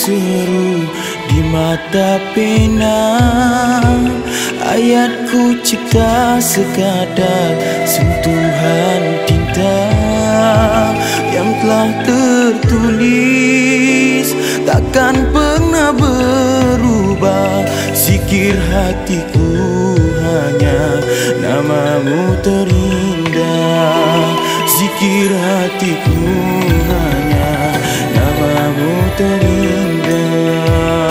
seru di mata pena. Ayatku cipta sekadar sentuhan tinta yang telah tertulis, takkan pernah berubah. Zikir hatiku hanya namamu terindah. Zikir hatiku hanya namamu terindah.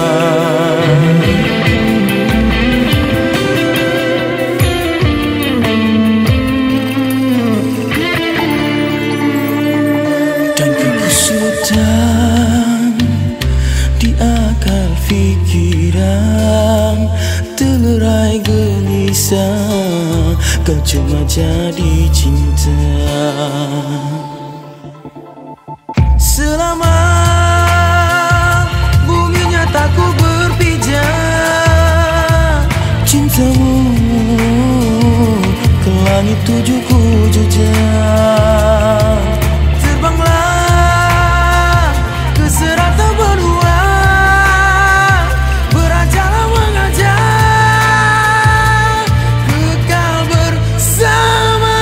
Dan kekusutan di akal fikiran, terlerai gelisah, kau cuma jadi cinta. Selama buminya tak ku berpijak, cintamu ke langit tujuh ku jejak. Terbanglah ke serata benua, berajalah mengajak, kekal bersama.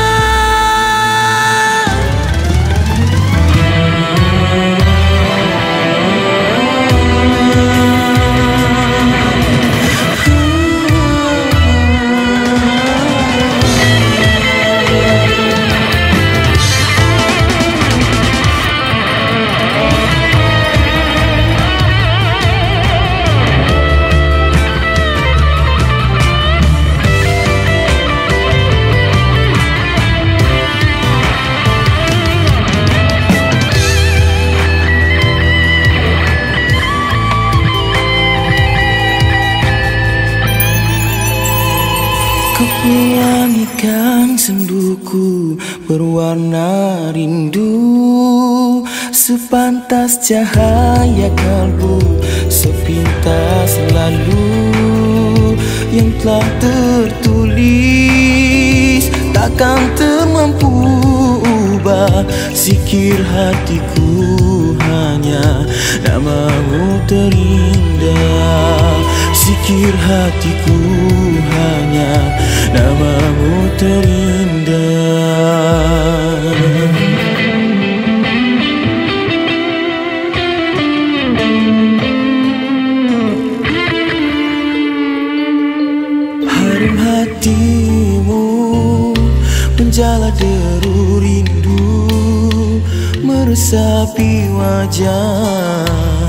Kau pelangikan senduku berwarna rindu, sepantas cahaya kalbu sepintas lalu. Yang telah tertulis takkan termampu ubah. Zikir hatiku hanya namamu terindah. Zikir hatiku hanya namamu terindah. Harum hatimu menjala deru rindu, meresapi wajah